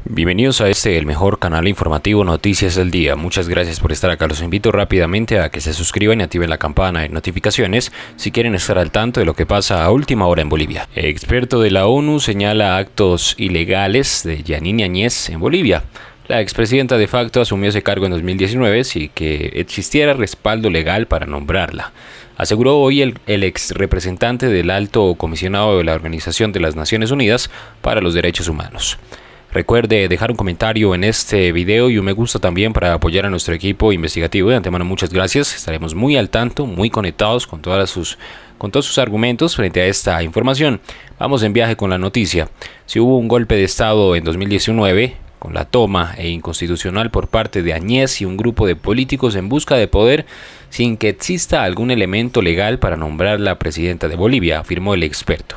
Bienvenidos a el mejor canal informativo Noticias del Día. Muchas gracias por estar acá. Los invito rápidamente a que se suscriban y activen la campana de notificaciones si quieren estar al tanto de lo que pasa a última hora en Bolivia. El experto de la ONU señala actos ilegales de Yanine Áñez en Bolivia. La expresidenta de facto asumió ese cargo en 2019 sin que existiera respaldo legal para nombrarla. Aseguró hoy el ex representante del alto comisionado de la Organización de las Naciones Unidas para los Derechos Humanos. Recuerde dejar un comentario en este video y un me gusta también para apoyar a nuestro equipo investigativo. De antemano, muchas gracias. Estaremos muy al tanto, muy conectados con todos sus argumentos frente a esta información. Vamos en viaje con la noticia. Si hubo un golpe de Estado en 2019, con la toma inconstitucional por parte de Áñez y un grupo de políticos en busca de poder, sin que exista algún elemento legal para nombrarla presidenta de Bolivia, afirmó el experto.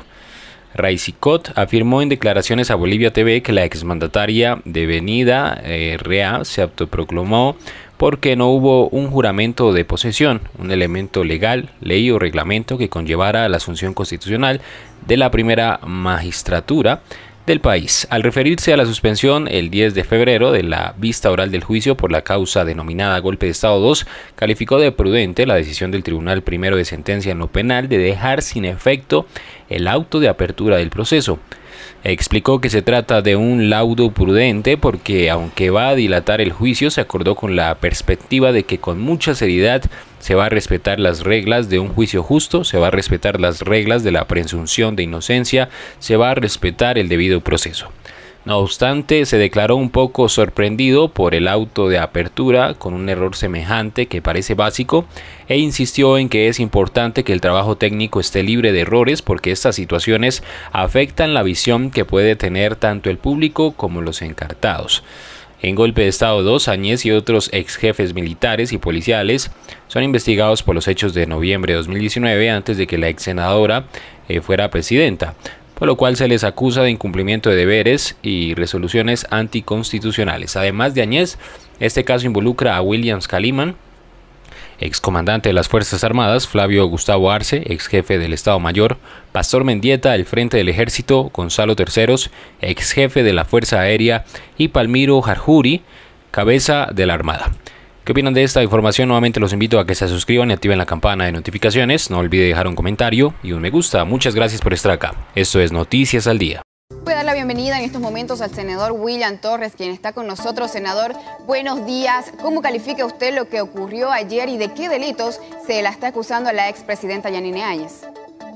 Raicicot afirmó en declaraciones a Bolivia TV que la exmandataria devenida REA se autoproclamó porque no hubo un juramento de posesión, un elemento legal, ley o reglamento que conllevara la asunción constitucional de la primera magistratura del país. Al referirse a la suspensión el 10 de febrero de la vista oral del juicio por la causa denominada Golpe de Estado 2, calificó de prudente la decisión del Tribunal Primero de Sentencia en lo Penal de dejar sin efecto el auto de apertura del proceso. Explicó que se trata de un laudo prudente porque, aunque va a dilatar el juicio, se acordó con la perspectiva de que con mucha seriedad se va a respetar las reglas de un juicio justo, se va a respetar las reglas de la presunción de inocencia, se va a respetar el debido proceso. No obstante, se declaró un poco sorprendido por el auto de apertura con un error semejante que parece básico e insistió en que es importante que el trabajo técnico esté libre de errores porque estas situaciones afectan la visión que puede tener tanto el público como los encartados. En Golpe de Estado 2, Áñez y otros ex jefes militares y policiales son investigados por los hechos de noviembre de 2019 antes de que la ex senadora fuera presidenta, por lo cual se les acusa de incumplimiento de deberes y resoluciones anticonstitucionales. Además de Áñez, este caso involucra a Williams Kaliman, excomandante de las Fuerzas Armadas, Flavio Gustavo Arce, ex jefe del Estado Mayor, Pastor Mendieta del Frente del Ejército, Gonzalo Terceros, ex jefe de la Fuerza Aérea, y Palmiro Jarjuri, cabeza de la Armada. ¿Qué opinan de esta información? Nuevamente los invito a que se suscriban y activen la campana de notificaciones. No olvide dejar un comentario y un me gusta. Muchas gracias por estar acá. Esto es Noticias al Día. Voy a dar la bienvenida en estos momentos al senador William Torres, quien está con nosotros. Senador, buenos días. ¿Cómo califica usted lo que ocurrió ayer y de qué delitos se la está acusando a la expresidenta Yanine Áñez?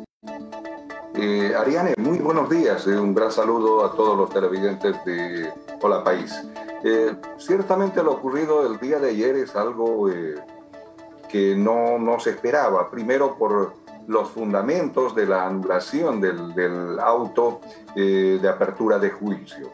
Ariane, muy buenos días. Un gran saludo a todos los televidentes de Hola País. Ciertamente lo ocurrido el día de ayer es algo que no se esperaba. Primero por los fundamentos de la anulación del auto de apertura de juicio.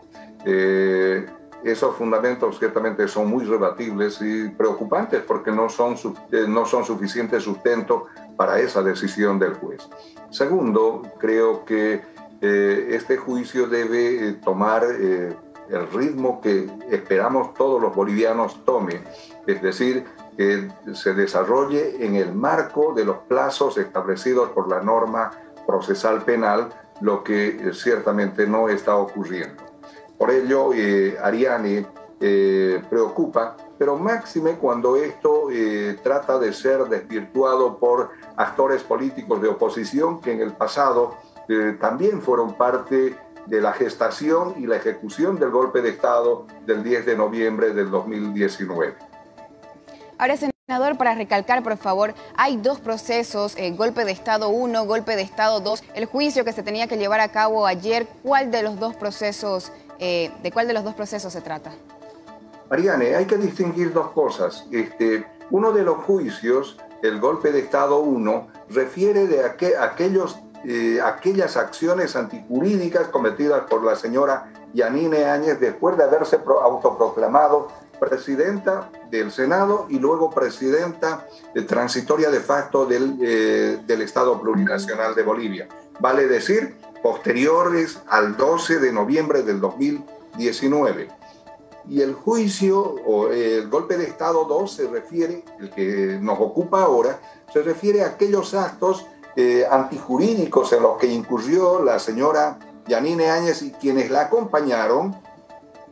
Esos fundamentos ciertamente son muy rebatibles y preocupantes porque no son suficiente sustento para esa decisión del juez. Segundo, creo que este juicio debe tomar el ritmo que esperamos todos los bolivianos tome, es decir, que se desarrolle en el marco de los plazos establecidos por la norma procesal penal, lo que ciertamente no está ocurriendo. Por ello, Ariane, preocupa, pero máxime cuando esto trata de ser desvirtuado por actores políticos de oposición que en el pasado también fueron parte de la gestación y la ejecución del golpe de Estado del 10 de noviembre del 2019. Ahora, senador, para recalcar, por favor, hay dos procesos, golpe de Estado 1, golpe de Estado 2, el juicio que se tenía que llevar a cabo ayer. ¿Cuál de los dos procesos, de cuál de los dos procesos se trata? Ariane, hay que distinguir dos cosas. Uno de los juicios, el golpe de Estado 1, refiere de aquellas acciones antijurídicas cometidas por la señora Yanine Áñez después de haberse autoproclamado presidenta del Senado y luego presidenta transitoria de facto del Estado Plurinacional de Bolivia. Vale decir, posteriores al 12 de noviembre del 2019. Y el juicio o el golpe de Estado 2 se refiere, el que nos ocupa ahora, se refiere a aquellos actos antijurídicos en los que incurrió la señora Yanine Áñez y quienes la acompañaron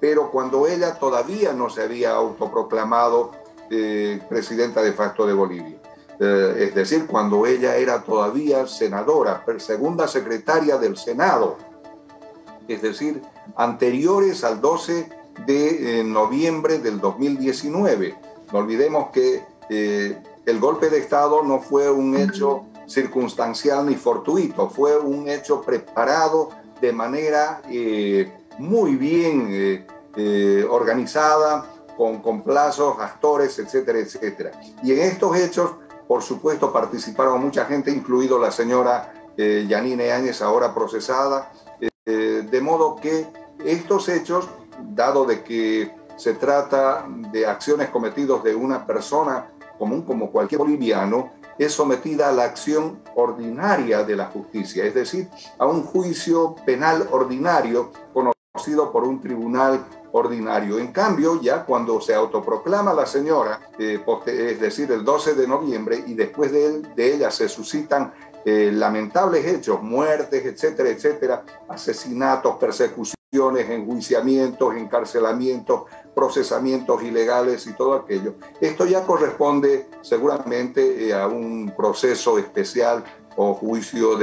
pero cuando ella todavía no se había autoproclamado presidenta de facto de Bolivia. Es decir, cuando ella era todavía senadora, segunda secretaria del Senado, es decir, anteriores al 12 de noviembre del 2019. No olvidemos que el golpe de Estado no fue un hecho circunstancial ni fortuito, fue un hecho preparado de manera muy bien organizada, con plazos, actores, etcétera, etcétera. Y en estos hechos, por supuesto, participaron mucha gente, incluido la señora Yanine Áñez, ahora procesada, de modo que estos hechos, dado de que se trata de acciones cometidas de una persona común como cualquier boliviano, es sometida a la acción ordinaria de la justicia, es decir, a un juicio penal ordinario conocido por un tribunal ordinario. En cambio, ya cuando se autoproclama la señora, es decir, el 12 de noviembre, y después de ella se suscitan lamentables hechos, muertes, etcétera, etcétera, asesinatos, persecuciones, enjuiciamientos, encarcelamientos, procesamientos ilegales y todo aquello. Esto ya corresponde seguramente a un proceso especial o juicio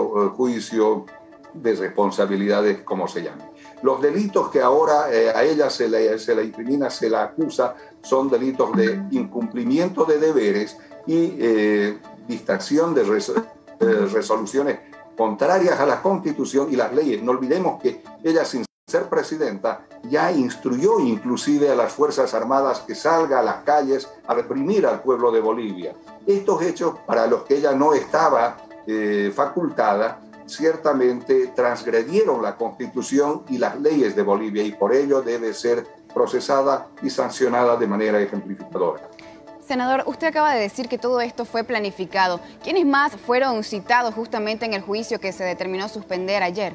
de responsabilidades, como se llame. Los delitos que ahora a ella se la incrimina, se la acusa, son delitos de incumplimiento de deberes y dictación de resoluciones contrarias a la Constitución y las leyes. No olvidemos que ella, sin ser presidenta, ya instruyó inclusive a las Fuerzas Armadas que salga a las calles a reprimir al pueblo de Bolivia. Estos hechos, para los que ella no estaba facultada, ciertamente transgredieron la Constitución y las leyes de Bolivia, y por ello debe ser procesada y sancionada de manera ejemplificadora. Senador, usted acaba de decir que todo esto fue planificado. ¿Quiénes más fueron citados justamente en el juicio que se determinó suspender ayer?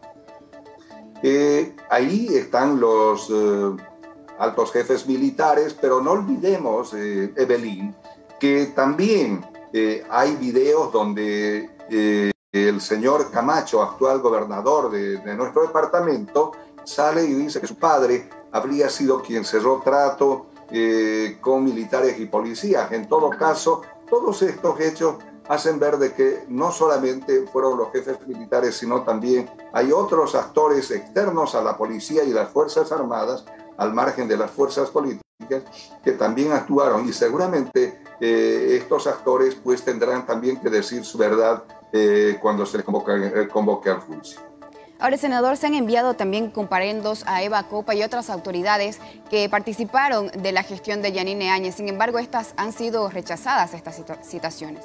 Ahí están los altos jefes militares, pero no olvidemos, Evelyn, que también hay videos donde el señor Camacho, actual gobernador de nuestro departamento, sale y dice que su padre habría sido quien cerró trato con militares y policías. En todo caso, todos estos hechos hacen ver de que no solamente fueron los jefes militares, sino también hay otros actores externos a la policía y las Fuerzas Armadas, al margen de las fuerzas políticas, que también actuaron, y seguramente estos actores pues tendrán también que decir su verdad cuando se les convoque al juicio. Ahora, senador, se han enviado también comparendos a Eva Copa y otras autoridades que participaron de la gestión de Yanine Áñez. Sin embargo, estas han sido rechazadas, estas citaciones.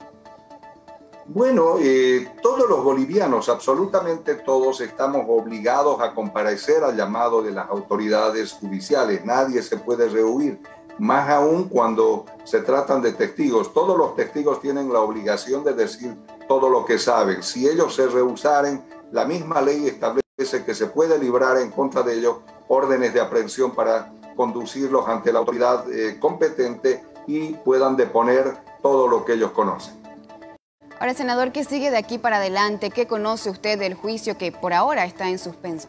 Bueno, todos los bolivianos, absolutamente todos, estamos obligados a comparecer al llamado de las autoridades judiciales. Nadie se puede rehuir, más aún cuando se tratan de testigos. Todos los testigos tienen la obligación de decir todo lo que saben. Si ellos se rehusaren, la misma ley establece que se puede librar en contra de ellos órdenes de aprehensión para conducirlos ante la autoridad competente y puedan deponer todo lo que ellos conocen. Ahora, senador, ¿qué sigue de aquí para adelante? ¿Qué conoce usted del juicio que por ahora está en suspenso?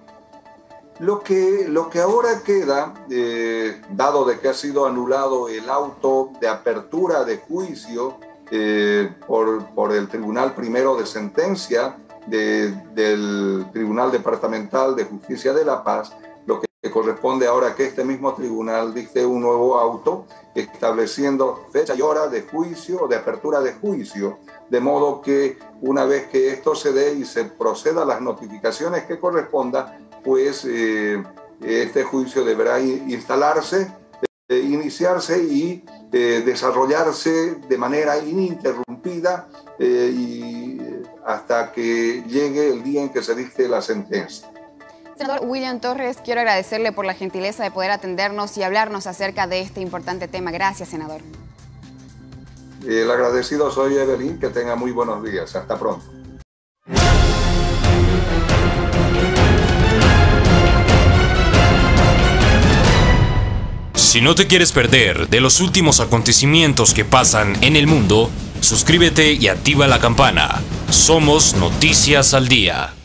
Lo que ahora queda, dado de que ha sido anulado el auto de apertura de juicio por el Tribunal Primero de Sentencia del Tribunal Departamental de Justicia de La Paz, lo que corresponde ahora que este mismo tribunal dicte un nuevo auto estableciendo fecha y hora de juicio o de apertura de juicio, de modo que una vez que esto se dé y se proceda a las notificaciones que corresponda, pues este juicio deberá instalarse, iniciarse y desarrollarse de manera ininterrumpida y hasta que llegue el día en que se dicte la sentencia. Senador William Torres, quiero agradecerle por la gentileza de poder atendernos y hablarnos acerca de este importante tema. Gracias, senador. El agradecido soy Evelyn, que tenga muy buenos días. Hasta pronto. Si no te quieres perder de los últimos acontecimientos que pasan en el mundo, suscríbete y activa la campana. Somos Noticias al Día.